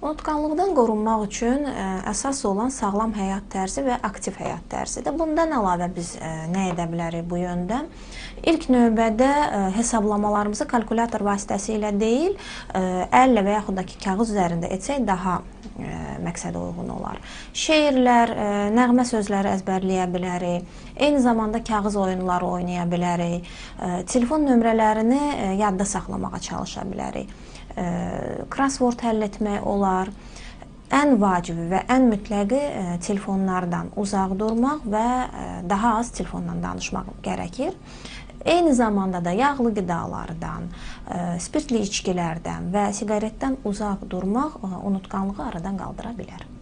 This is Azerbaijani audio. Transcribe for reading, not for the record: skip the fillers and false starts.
Unutqanlıqdan qorunmaq üçün əsas olan sağlam həyat tərzi və aktiv həyat tərzidir. Bundan əlavə biz nə edə bilərik bu yöndə? İlk növbədə hesablamalarımızı kalkulyator vasitəsilə deyil, əllə və yaxud da ki, kağız üzərində etsək daha məqsədə uyğun olar. Şeirlər, nəğmə sözləri əzbərləyə bilərik, eyni zamanda kağız oyunları oynaya bilərik, telefon nömrələrini yadda saxlamağa çalışa bilərik. Crossword həll etmək olar. Ən vacibi və ən mütləqi telefonlardan uzaq durmaq və daha az telefonla danışmaq gərəkir. Eyni zamanda da yağlı qidalardan, spirtli içkilərdən və siqaretdən uzaq durmaq unutqanlığı aradan qaldıra bilər.